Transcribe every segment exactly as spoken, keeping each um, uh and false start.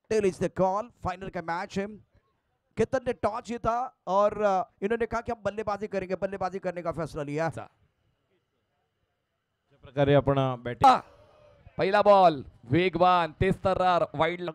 Tail is the call. Final का match है। केतन ने टॉस जीता और इन्होंने कहा कि हम बल्लेबाजी करेंगे, बल्लेबाजी करने का फैसला लिया। प्रकारे आपण बॅटिंग पहिला बॉल वेगवान तेज तर्रार वाईड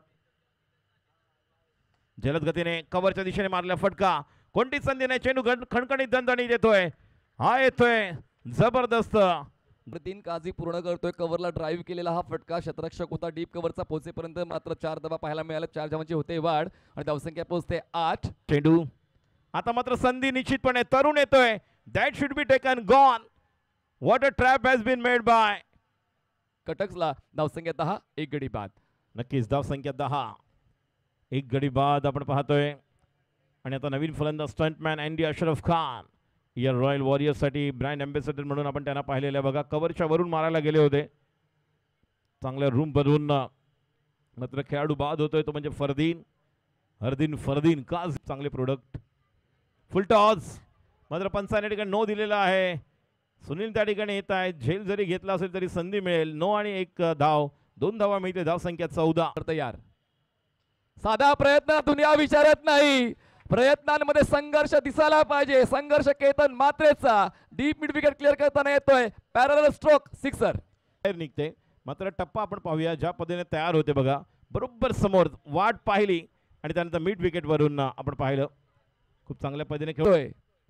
जलद गतीने कव्हरच्या दिशेने मारला फटका। कोणती संधी नाही, चेंडू खणखणीत दणदणीत येतोय, हा येतोय जबरदस्त। तीन काळजी पूर्ण करतोय, कव्हरला ड्राईव्ह केलेला हा फटका क्षेत्ररक्षक होता। डीप कव्हरचा पोहोचेपर्यंत मात्र चार धावा पाहायला मिळाल्या। चार धावांची होते वाढ आणि धावसंख्या पोहोचते आठ। चेंडू आता मात्र संधी निश्चितपणे तरुण येतोय, that should be taken gone. What a trap has been made by कटक्सला। धावसंख्या दहा, एक गडी बाद। नक्कीच धावसंख्या दहा, एक गडी बाद आपण पाहतोय। आणि आता नवीन फलंदाज स्टंटमॅन अँडी अशरफ खान या रॉयल वॉरियर्स साठी ब्रँड एम्बेसेडर म्हणून आपण त्यांना पाहिलेलं आहे बघा। कव्हरच्या वरून मारायला गेले होते, चांगल्या रूम बनवून मात्र खेळाडू बाद होतोय तो म्हणजे फरदीन हरदीन फरदीन का चांगले प्रोडक्ट। फुल टॉस मात्र पंचाने ठिकाणी नो दिलेला आहे। सुनील त्या ठिकाणी येत आहेत, झेल जरी घेतला असेल तरी संधी मिळेल। नो आणि एक धाव, दोन धावा मिळते, धाव संख्या चौदा। तयार साधा प्रयत्न दुनिया विचारत नाही, प्रयत्नांमध्ये संघर्ष दिसायला पाहिजे। संघर्ष केतन मात्रेचा डीप मिड विकेट क्लिअर करताना येतोय, पॅरलल स्ट्रोक सिक्सर बाहेर निघते। मात्र टप्पा आपण पाहूया ज्या पद्धतीने तयार होते बघा, बरोबर समोर वाट पाहिली आणि त्यानंतर मिड विकेट वरून आपण पाहिलं, खूप चांगल्या पद्धतीने खेळतोय।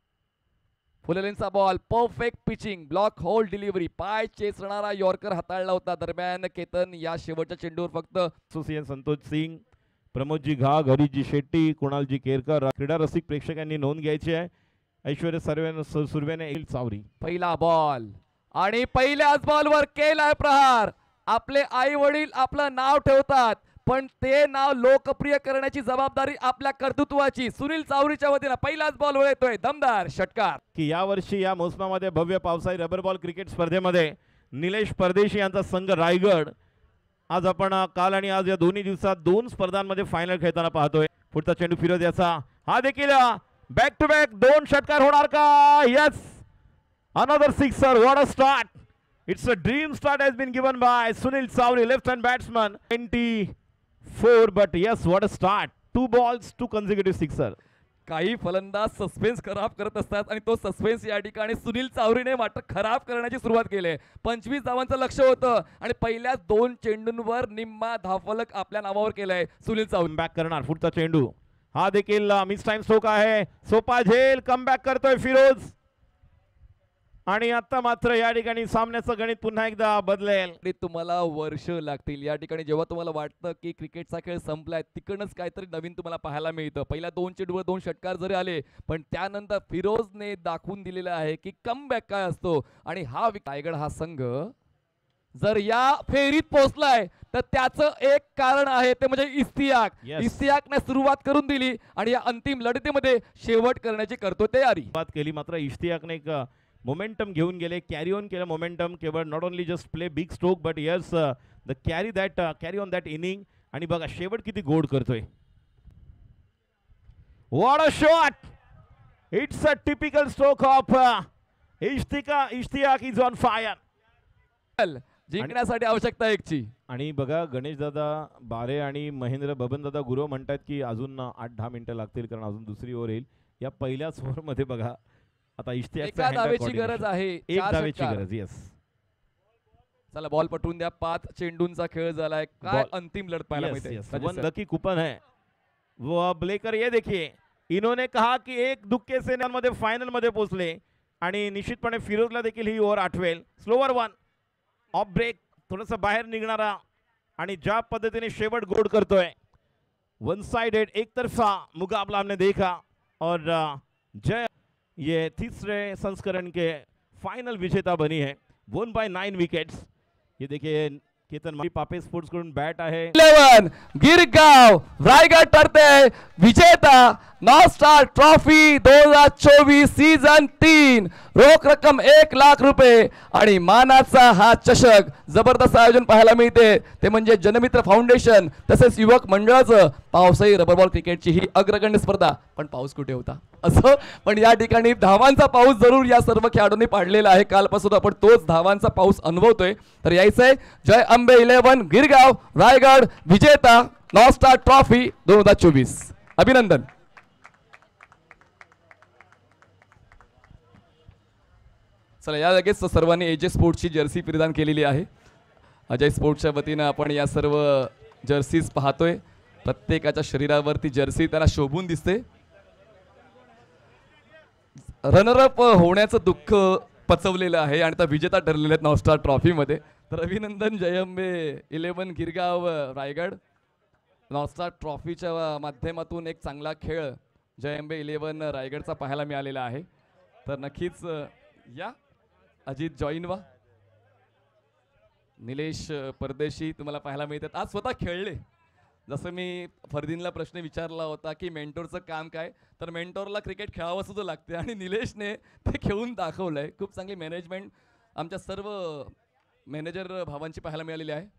फुलेलेंचा ball perfect pitching, block hole delivery, पाय चेसणारा यॉर्कर हाताळला होता। दरम्यान केतन या शेवटच्या चेंडूवर फक्त असोसिएशन संतोष सिंग, प्रमोदजी घाग, हरीजी शेट्टी, कुणालजी केरकर, क्रीडा रसिक प्रेक्षकांनी नोंद घ्यायची आहे। ऐश्वर्य सर्वे सुर्वेने चावरी। पहिला बॉल आणि पहिल्याच बॉलवर केलाय प्रहार। आपले आई वडील आपलं नाव ठेवतात, पण ते नाव लोकप्रिय करण्याची जबाबदारी आपल्या कर्तृत्वाची। सुनील चावरीच्या वतीने पहिलाच बॉल वर येतोय दमदार षटकार। की यावर्षी या मोसमामध्ये भव्य पावसाळी रबर बॉल क्रिकेट स्पर्धेमध्ये निलेश परदेशी यांचा संघ रायगड आज आपण काल आणि आज या दोन्ही दिवसात दोन स्पर्धांमध्ये फायनल खेळताना पाहतोय। पुढचा चेंडू फिरोज याचा, हा देखील बॅक टू बॅक दोन षटकार होणार का? Yes, another sixer, what a start, it's a dream start has been given by Sunil Chavri, left hand batsman, twenty four, but yes what a start, two balls two consecutive sixer. काही फलंदाज suspense खराब करत असतात आणि तो सस्पेन्स या ठिकाणी सुनील चावरीने मात्र खराब करण्याची सुरुवात केली। पंचवीस धावांचं लक्ष होतं आणि पहिल्या दोन चेंडूंवर निम्मा धावफलक आपल्या नावावर केलाय सुनील चावरी। बॅक करणार, पुढचा चेंडू हा देखील मिस टाइम स्ट्रोक आहे, सोपा झेल, कम बॅक करतोय फिरोज। आणि आता मात्र या ठिकाणी सामन्याचं गणित पुन्हा एकदा बदलेल। तुम्हाला वर्ष लागतील या ठिकाणी, जेव्हा तुम्हाला वाटतं की क्रिकेटचा खेळ संपलाय तिकडनंच काहीतरी नवीन तुम्हाला पाहायला मिळतं। पहिल्या दोन चेंडूवर दोन षटकार जरी आले, पण त्यानंतर फिरोजने दाखवून दिलेलं आहे की कमबॅक काय असतो। आणि हा रायगड हा संघ जर या फेरीत पोहोचलाय तर त्याचं एक कारण आहे, ते म्हणजे इस्तियाक। yes. इस्तियाकने सुरुवात करून दिली आणि या अंतिम लढतीमध्ये शेवट करण्याची करतो तयारी। सुरुवात केली मात्र इस्तियाकने एक मोमेंटम घेऊन गेले, कॅरी ऑन केलं मोमेंटम, केवळ not only just play big stroke but yes the carry that carry on that inning. आणि बघा शेवट किती गोड करतोय, what a shot, it's a typical stroke of इस्तिका इस्तियाक इज ऑन फायर। जिंकण्यासाठी आवश्यकता एकची। आणि बघा गणेश दादा बारे आणि महेंद्र बबन दादा गुरव म्हणतात की अजून आठ दहा मिनिटं लागतील, कारण अजून दुसरी ओव्हर येईल। या पहिल्याच ओव्हर मध्ये बघा आता इस्तियाकचा धावेची गरज आहे, एक धावेची गरज। यस, चला बॉल पटवून द्या। पाच चेंडूंचा खेळ झालाय, काय अंतिम लढत पाहायला मिळते। वन लकी कूपन है वो ब्लेकर, ये देखिए इन्होंने कहा कि एक दुक्के से मध्ये फायनल मध्ये पोहोचले आणि निश्चितपणे फिरोजला देखील ही ओव्हर आठवेल। स्लोवर वन ऑफ ब्रेक, थोडंसं बाहेर निघणारा आणि ज्या पद्धतीने शेवट गोड करतोय, वन साइडेड एक तरफा मुकाबला हमने देखा और जय ये तीसरे संस्करण के फाइनल विजेता बनी है, वन बाय नाइन विकेट्स। ये देखिए केतन पापे स्पोर्ट्स कडून बॅट आहे। इलेवन गिरगाव रायगड ठरते विजेता नॉर्थ स्टार ट्रॉफी दोन हजार चोवीस सीझन तीन, रोख रक्कम एक लाख रुपये आणि मानाचा हा चषक। जबरदस्त आयोजन पाहायला मिळते, ते म्हणजे जनमित्र फाउंडेशन तसेच युवक मंडळाचं पावसाळी रबर बॉल क्रिकेटची ही अग्रगण्य स्पर्धा। पण पाऊस कुठे होता असं, पण या ठिकाणी धावांचा पाऊस जरूर या सर्व खेळाडूंनी पाडलेला आहे। कालपासून आपण तोच धावांचा पाऊस अनुभवतोय। तर यायचंय जय अंबे इलेव्हन गिरगाव रायगड विजेता नॉर्थ स्टार ट्रॉफी दोन हजार चोवीस. अभिनंदन. चला या लगेच सर्वांनी एजे स्पोर्ट्सची जर्सी परिधान केलेली आहे. अजय स्पोर्ट्सच्या वतीनं आपण या सर्व जर्सीज पाहतोय. प्रत्येकाच्या शरीरावरती जर्सी त्यांना शोभून दिसते. रनरअप होण्याचं दुःख पचवलेलं आहे आणि त्या विजेता ठरलेले आहेत नॉर्थ स्टार ट्रॉफीमध्ये. तर अभिनंदन Jayambe eleven Girgaon Raigad. North star ट्रॉफीच्या माध्यमातून एक चांगला खेळ जयंबे इलेव्हन रायगडचा पाहायला मिळालेला आहे. तर नक्कीच या अजित जॉईन व्हा. निलेश परदेशी तुम्हाला पाहायला मिळतात आज स्वतः खेळले. जसं मी फरदीनला प्रश्न विचारला होता की मेंटोरचं काम काय, तर मेंटोरला क्रिकेट खेळावं सुद्धा लागते आणि निलेशने ते खेळून दाखवलंय. खूप चांगली मॅनेजमेंट आमच्या सर्व मॅनेजर भावांची पाहायला मिळालेली आहे.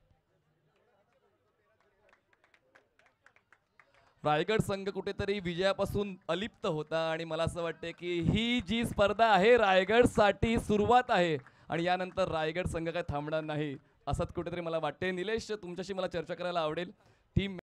रायगड संघ कुठेतरी विजयापासून अलिप्त होता आणि मला असं वाटते की ही जी स्पर्धा आहे रायगडसाठी सुरुवात आहे आणि यानंतर रायगड संघ काय थांबणार नाही असंच कुठेतरी मला वाटते. निलेश तुमच्याशी मला चर्चा करायला आवडेल. टीम